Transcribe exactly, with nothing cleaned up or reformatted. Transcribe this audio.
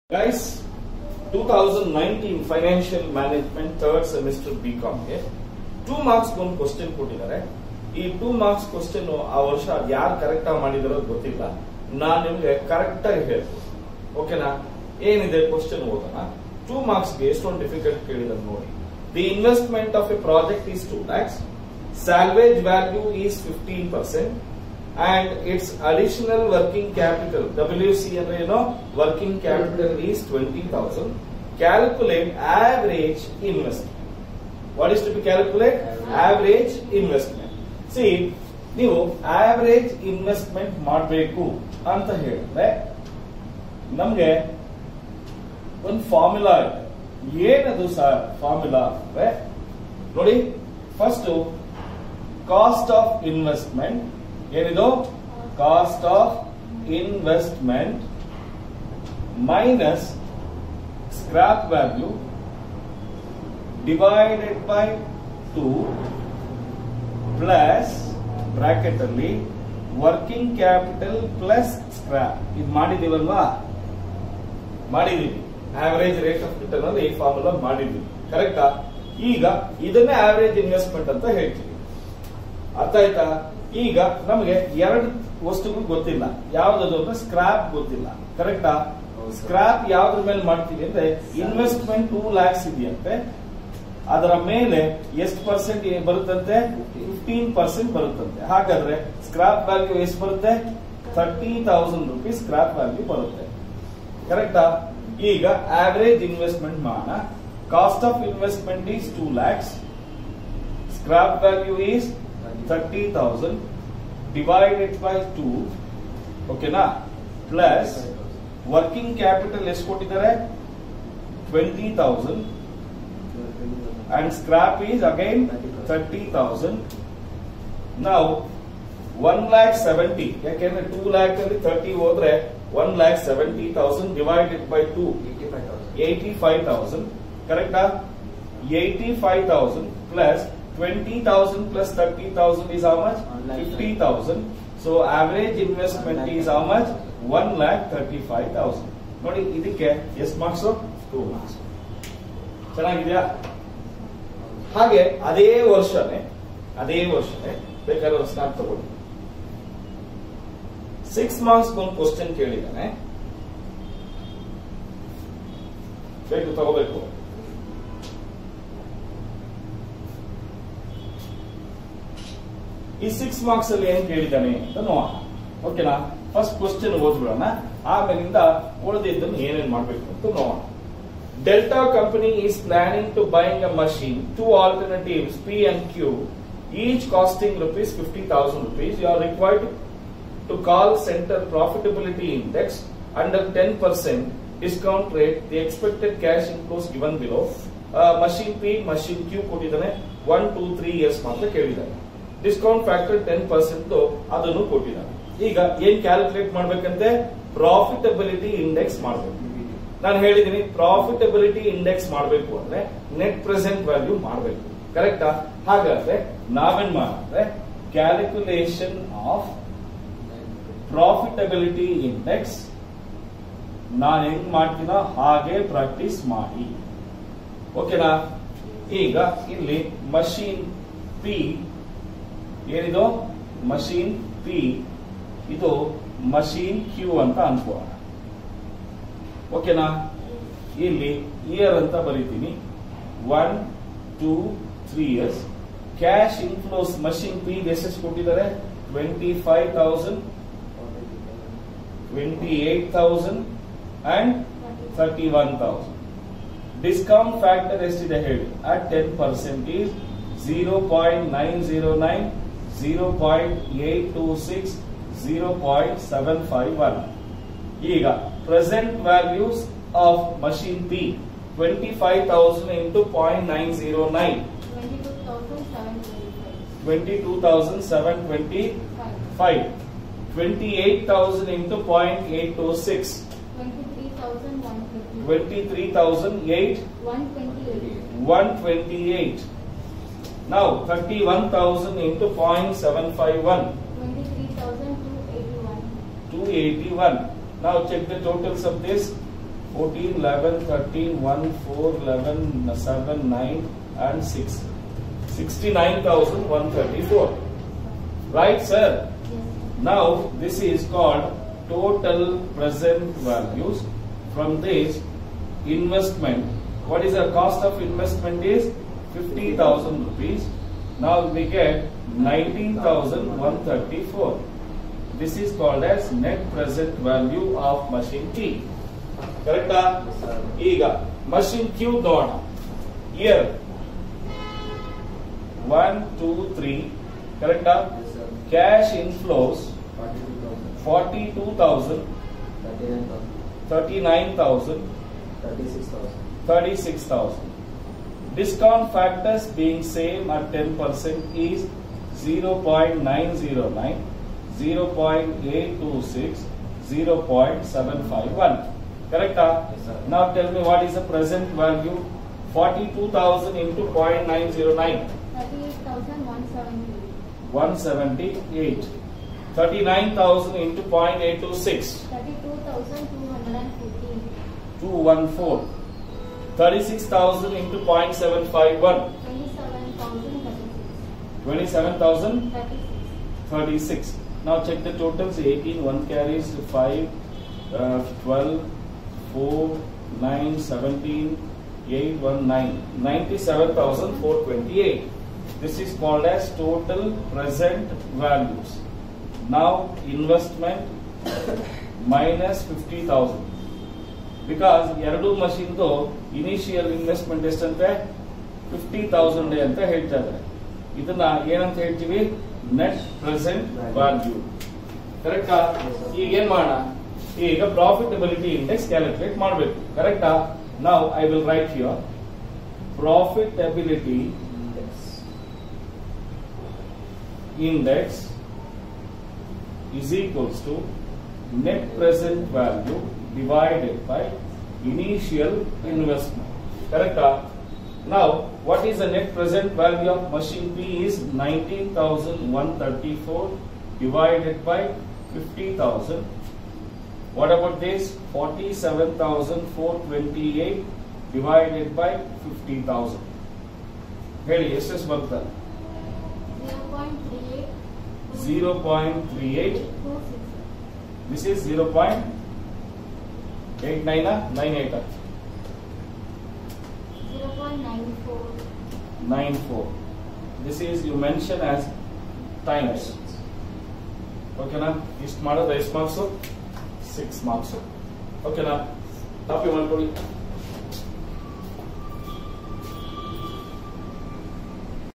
Guys, twenty nineteen Financial Management third semester B Com ಗೆ two marks ಒಂದು question ಕೊಟ್ಟಿದ್ದಾರೆ. ಈ two marks ಕ್ವೆಶ್ಚನ್ ಆ ವರ್ಷ ಯಾರು ಕರೆಕ್ಟ್ ಆಗಿ ಮಾಡಿದಾರೋ ಗೊತ್ತಿಲ್ಲ. ನಾನು ನಿಮಗೆ ಕರೆಕ್ಟ್ ಆಗಿ ಹೇಳ್ತೀನಿ. ಓಕೆನಾ? ಏನಿದೆ ಕ್ವೆಶ್ಚನ್ ಓದೋಣ. two marks ಗೆ ಎಷ್ಟೊಂದು ಡಿಫಿಕಲ್ಟ್ ಕೇಳಿದ್ರು ನೋಡಿ. The investment of a project is two lakhs. Salvage value is fifteen percent. And its additional working capital W C ಅಂದ್ರೆ ಏನು working capital is twenty thousand. Calculate average investment. What is to be calculate? Average investment. See, ನೀವು average investment ಮಾಡಬೇಕು ಅಂತ ಹೇಳಿದ್ರೆ ನಮಗೆ ಒಂದು formula ಇದೆ. ಏನದು ಸರ್ ಫಾರ್ಮುಲಾ ಅಂದ್ರೆ ನೋಡಿ, ಫಸ್ಟ್ ಕಾಸ್ಟ್ ಆಫ್ ಇನ್ವೆಸ್ಟ್ಮೆಂಟ್ ಏನಿದು cost of investment minus scrap value divided by two plus bracket ಅಲ್ಲಿ ವರ್ಕಿಂಗ್ ಕ್ಯಾಪಿಟಲ್ ಪ್ಲಸ್ ಸ್ಕ್ರಾಪ್. ಇದು ಮಾಡಿದೀವಲ್ವಾ? ಮಾಡಿದೀವಿ. ಆವರೇಜ್ ರೇಟ್ ಆಫ್ ರಿಟರ್ನ್ ಅಲ್ಲಿ ಈ ಫಾರ್ಮುಲಾ ಮಾಡಿದ್ವಿ, ಕರೆಕ್ಟಾ? ಈಗ ಇದನ್ನೇ ಆವರೇಜ್ ಇನ್ವೆಸ್ಟ್ಮೆಂಟ್ ಅಂತ ಹೇಳ್ತೀವಿ. ಅರ್ಥ ಆಯ್ತಾ? ಈಗ ನಮಗೆ ಎರಡು ವಸ್ತುಗಳು ಗೊತ್ತಿಲ್ಲ. ಯಾವ್ದದು ಅಂದ್ರೆ ಸ್ಕ್ರಾಪ್ ಗೊತ್ತಿಲ್ಲ, ಕರೆಕ್ಟಾ? ಸ್ಕ್ರಾಪ್ ಯಾವ್ದ್ರ ಮೇಲೆ ಮಾಡ್ತೀವಿ ಅಂದ್ರೆ ಇನ್ವೆಸ್ಟ್ಮೆಂಟ್ ಟೂ ಲ್ಯಾಕ್ಸ್ ಇದೆಯಂತೆ, ಅದರ ಮೇಲೆ ಎಷ್ಟು ಪರ್ಸೆಂಟ್ ಬರುತ್ತಂತೆ? ಫಿಫ್ಟೀನ್ ಪರ್ಸೆಂಟ್ ಬರುತ್ತಂತೆ. ಹಾಗಾದ್ರೆ ಸ್ಕ್ರಾಪ್ ವ್ಯಾಲ್ಯೂ ಎಷ್ಟು ಬರುತ್ತೆ? Thirty thousand rupees scrap value ಬರುತ್ತೆ, ಕರೆಕ್ಟಾ? ಈಗ ಆವರೇಜ್ ಇನ್ವೆಸ್ಟ್ಮೆಂಟ್ ಮಾಡೋಣ. Cost of investment is two lakhs, scrap value is thirty thousand divided by two, ಓಕೆನಾ? ಪ್ಲಸ್ ವರ್ಕಿಂಗ್ ಕ್ಯಾಪಿಟಲ್ ಎಷ್ಟು ಕೊಟ್ಟಿದ್ದಾರೆ? twenty thousand and scrap is again thirty thousand. now one lakh seventy, ಯಾಕೆಂದ್ರೆ two lakh ಅಲ್ಲಿ thirty ಹೋದ್ರೆ one lakh seventy thousand divided by two, eighty-five thousand, ಕರೆಕ್ಟಾ? eighty-five thousand plus twenty thousand plus thirty thousand is how much? fifty thousand. So average investment is how much? one lakh thirty-five thousand. ನೋಡಿ, ಇದಕ್ಕೆ ಎಷ್ಟು marks? two marks. ಚೆನ್ನಾಗಿದೆಯಾ? ಹಾಗೆ ಅದೇ ವರ್ಷನೇ ಅದೇ ವರ್ಷನೇ ಬೇಕಾದ್ರೆ ಸ್ನಾಪ್ ತಗೊಳ್ಳಿ. ಸಿಕ್ಸ್ ಮಾರ್ಕ್ಸ್ ಒಂದು ಕ್ವಶನ್ ಕೇಳಿದ್ದಾನೆ, ಬೇಕು ತಗೋಬೇಕು. ಈ ಸಿಕ್ಸ್ ಮಾರ್ಕ್ಸ್ ಅಲ್ಲಿ ಏನ್ ಕೇಳಿದ್ದಾನೆ ಅಂತ ನೋಡೋಣ, ಓಕೆನಾ? ಫಸ್ಟ್ ಕ್ವಶನ್ ಓದ್ಬಿಡೋಣ, ಆಮೇಲಿಂದ ಉಳಿದಿದ್ದನ್ನು ಏನೇನ್ ಮಾಡ್ಬೇಕು ಅಂತ ನೋಡೋಣ. Delta company is planning to buying a machine, two alternatives P and Q, each costing rupees fifty thousand rupees. You are required to call centre profitability index under ten percent discount rate. The expected cash inflows given below. Machine P, machine Q ಕೊಟ್ಟಿದ್ದಾನೆ. One two three years ಮಾತ್ರ ಕೇಳಿದ್ದಾನೆ. Discount factor ten percent ಅದನ್ನು ಕೊಟ್ಟಿದ್ದಾನೆ. ಈಗ ಏನ್ calculate ಮಾಡ್ಬೇಕಂತೆ? Profitability index ಮಾಡಬೇಕು. ನಾನು ಹೇಳಿದ್ದೀನಿ, ಪ್ರಾಫಿಟಬಿಲಿಟಿ ಇಂಡೆಕ್ಸ್ ಮಾಡಬೇಕು ಅಂದ್ರೆ ನೆಟ್ ಪ್ರೆಸೆಂಟ್ ವ್ಯಾಲ್ಯೂ ಮಾಡಬೇಕು, ಕರೆಕ್ಟಾ? ಹಾಗಾದ್ರೆ ನಾವೇನ್ ಮಾಡಿದ್ರೆ ಕ್ಯಾಲ್ಕುಲೇಷನ್ ಆಫ್ ಪ್ರಾಫಿಟಬಿಲಿಟಿ ಇಂಡೆಕ್ಸ್ ನಾನು ಹೆಂಗ್ ಮಾಡ್ತೀನೋ ಹಾಗೆ ಪ್ರಾಕ್ಟೀಸ್ ಮಾಡಿ, ಓಕೆನಾ? ಈಗ ಇಲ್ಲಿ ಮಷೀನ್ ಪಿ ಏನಿದು? ಮಷೀನ್ ಪಿ, ಇದು ಮಷೀನ್ ಕ್ಯೂ ಅಂತ ಅನ್ಕೋಣ, ಓಕೆನಾ? ಇಲ್ಲಿ ಇಯರ್ ಅಂತ ಬರೀತೀನಿ, one two three years. Cash inflows machine P ಎಷ್ಟು ಕೊಟ್ಟಿದ್ದಾರೆ? Twenty five thousand, twenty eight thousand and thirty one thousand. Discount factor ಎಷ್ಟಿದೆ ಹೇಳಿ? At ten percent is zero point nine zero nine, zero point eight two six, zero point seven five one. ಈಗ present values of machine P twenty-five thousand into zero point nine zero nine, twenty-two thousand seven hundred twenty-five. twenty-eight thousand into zero point eight two six, twenty-three thousand eight hundred one twenty-eight. Now thirty-one thousand into zero point seven five one, twenty-three thousand two hundred eighty-one. two hundred eighty-one. Now check the totals of this. fourteen, eleven, thirteen, one, four, eleven, seven, nine and six. sixty-nine thousand one hundred thirty-four. Right, sir? Now this is called total present values. From this investment, what is the cost of investment is fifty thousand rupees. Now we get nineteen thousand one hundred thirty-four. This is called as net present value of machine T. Correct? Ega machine Q ನೋಡೋಣ. Here one, two, three. Correct? Cash inflows forty-two thousand, thirty-nine thousand, thirty-six thousand. Discount factors being same at ten percent is zero point nine zero nine, zero point eight two six, zero point seven five one. Correct? Yes, sir. Now tell me what is the present value? forty-two thousand into zero point nine zero nine. thirty-eight thousand one hundred seventy-eight. one hundred seventy-eight. thirty-nine thousand into zero point eight two six. thirty-two thousand two hundred fourteen. two hundred fourteen. thirty-six thousand into zero point seven five one. twenty-seven thousand thirty-six. twenty-seven thousand thirty-six. thirty-six. Now check the totals. eighteen, one carries five, uh, twelve, four, nine, seventeen, eight, one, nine. ninety-seven thousand four hundred twenty-eight. This is called as total present values. Now investment minus fifty thousand. Because ಎರಡು machine ದು initial investment ಎಷ್ಟಂತೆ fifty thousand ಅಂತ ಹೇಳ್ತಾ ಇದ್ದಾರೆ. ಇದನ್ನ ಏನಂತ ಹೇಳ್ತೀವಿ? Net present value. ಕರೆಕ್ಟಾ? ಈಗ ಏನ್ ಮಾಡೋಣ? ಈಗ ಪ್ರಾಫಿಟಬಿಲಿಟಿ ಇಂಡೆಕ್ಸ್ ಕ್ಯಾಲ್ಕುಲೇಟ್ ಮಾಡಬೇಕು. ಕರೆಕ್ಟಾ? Now I will write here profitability index is equals to net present value divided by initial investment. Correct? Now, what is the net present value of machine P is nineteen thousand one hundred thirty-four divided by fifty thousand. What about this? forty-seven thousand four hundred twenty-eight divided by fifty thousand. ಹೇಳಿ ಎಷ್ಟು ಬರುತ್ತೆ? zero point three eight. zero point three eight. two six. This is zero point eight nine nine eight. zero point nine four. nine four. This is you mention as times. Okay na? ಇಷ್ಟು ಮಾಡೋದು ಎಷ್ಟು ಮಾರ್ಕ್ಸ್? six marks. Okay na? Copy ಮಾಡ್ಕೊಳ್ಳಿ.